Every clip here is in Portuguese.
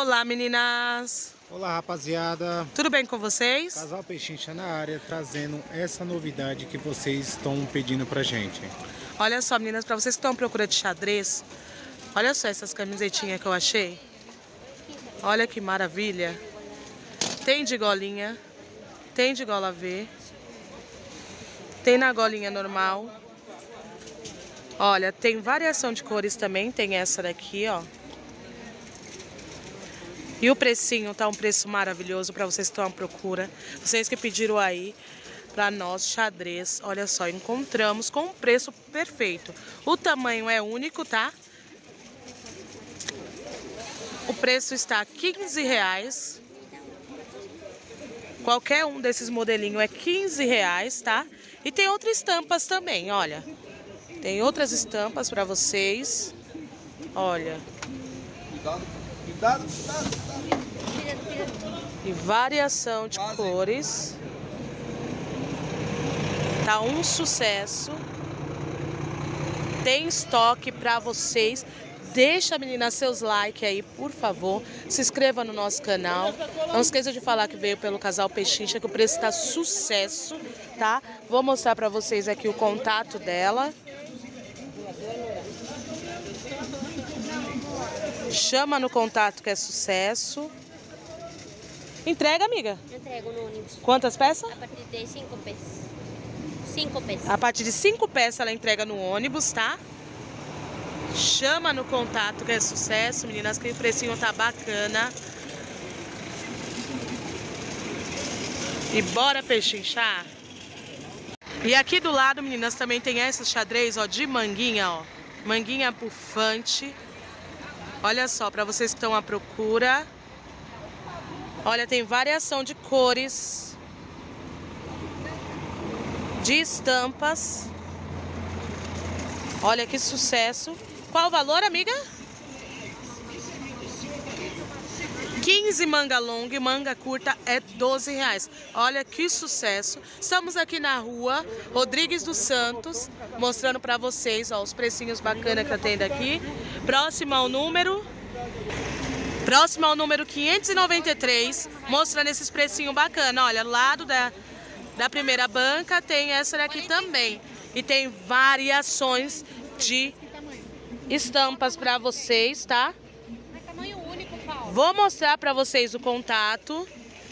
Olá, meninas! Olá, rapaziada! Tudo bem com vocês? Casal Pechincha na área, trazendo essa novidade que vocês estão pedindo pra gente. Olha só, meninas, pra vocês que estão à procura de xadrez, olha só essas camisetinhas que eu achei. Olha que maravilha! Tem de golinha, tem de gola V, tem na golinha normal. Olha, tem variação de cores também, tem essa daqui, ó. E o precinho tá um preço maravilhoso para vocês que estão à procura. Vocês que pediram aí para nós xadrez. Olha só, encontramos com um preço perfeito. O tamanho é único, tá? O preço está R$15. Qualquer um desses modelinhos é R$15, tá? E tem outras estampas também, olha. Tem outras estampas para vocês. Olha. E variação de cores. Tá um sucesso. Tem estoque para vocês. Deixa, meninas, seus likes aí, por favor. Se inscreva no nosso canal. Não esqueça de falar que veio pelo Casal Pechincha, que o preço tá sucesso, tá? Vou mostrar para vocês aqui o contato dela. Chama no contato que é sucesso. Entrega, amiga? Entrego no ônibus. Quantas peças? A partir de 5 peças. 5 peças. A partir de 5 peças ela entrega no ônibus, tá? Chama no contato que é sucesso, meninas, que o precinho tá bacana. E bora pechinchar? E aqui do lado, meninas, também tem essa xadrez, ó, de manguinha, ó. Manguinha bufante. Olha só, para vocês que estão à procura. Olha, tem variação de cores, de estampas. Olha que sucesso. Qual o valor, amiga? 15 manga longa e manga curta é R$12. Olha que sucesso. Estamos aqui na rua Rodrigues dos Santos, mostrando para vocês, ó, os precinhos bacanas que tá tendo aqui. Próximo ao número 593, mostrando esses precinhos bacanas. Olha, do lado da primeira banca tem essa daqui também. E tem variações de estampas para vocês, tá? Vou mostrar para vocês o contato.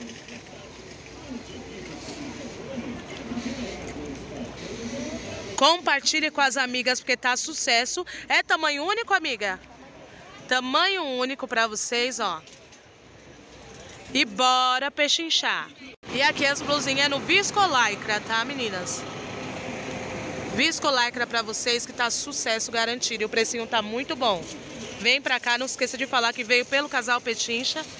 Compartilhe com as amigas porque tá sucesso. É tamanho único, amiga? Tamanho único para vocês, ó. E bora pechinchar. E aqui as blusinhas no Viscolaicra, tá, meninas? Viscolaicra para vocês que tá sucesso garantido. E o precinho tá muito bom. Vem pra cá, não esqueça de falar que veio pelo Casal Pechincha.